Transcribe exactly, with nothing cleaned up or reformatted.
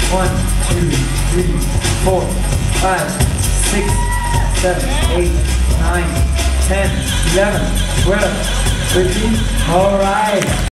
One, two, three, four, five, six, seven, eight, nine, ten, eleven, twelve, thirteen. All right.